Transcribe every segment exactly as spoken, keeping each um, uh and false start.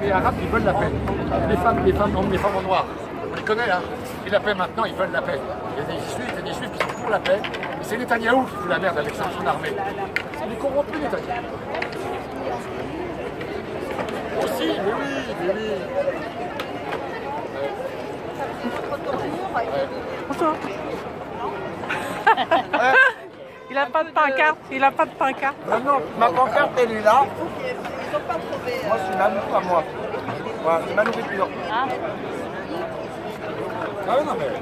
les Arabes, ils veulent la paix. Les femmes, les femmes, les femmes en noir, on les connaît, hein. Et la paix maintenant, ils veulent la paix. Il y a des Juifs, il y a des Juifs qui sont pour la paix. Et c'est Netanyahou qui fout la merde avec son armée. C'est des corrompus, Netanyahou. Aussi, mais oui, mais oui. Bonsoir. Il a pas de pancarte, il a pas de pancarte. Non, non, ma pancarte elle est là. Moi c'est ma nourriture à moi. Voilà, c'est ma nourriture. Ah. Ah non mais...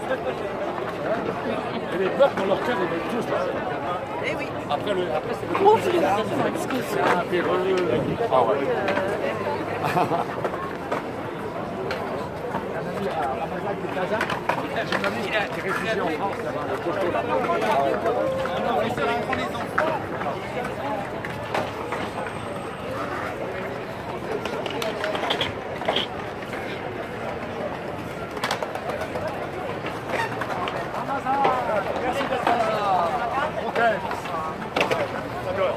Et les peuples ont leur cœur, ils veulent tous là. Eh oui. Après, le, après c'est le... Oh, c'est un péreux. Ah ouais. J'ai une amie qui est réfugiée en France, là-bas, le costaud là-bas. On prend les enfants. Merci d'être là. On t'aime. J'adore.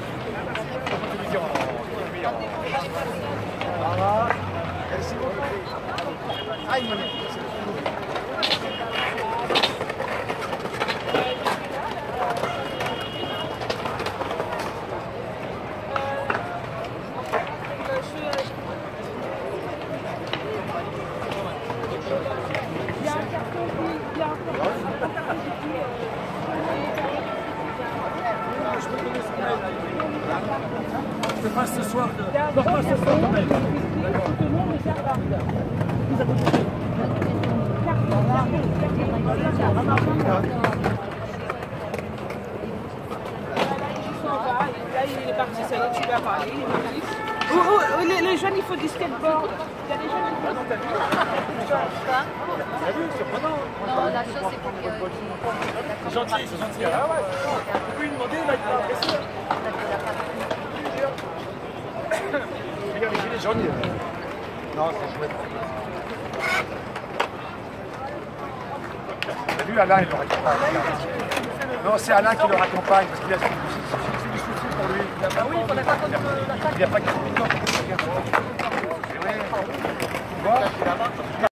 Voilà. Merci beaucoup. Aïe, mon ami. Je passe ce soir. Je passe ce soir. Là, il est parti, ça y est, tu vas parler, il est parti. Oh, oh, oh, les, les jeunes, il faut du skateboard. Il y a des jeunes, il faut du skateboard. T'as vu, c'est surprenant. Non, la chose c'est pour que... C'est gentil, c'est gentil. Ah ouais. Tu peux lui demander, là, il va apprécier. Regarde les gilets jaunes. Non, c'est chouette. T'as vu, Alain, il le raccompagne. Non, c'est Alain qui le raccompagne parce qu'il a c'est du souci pour lui. Ah oui, il pas Il n'y a pas de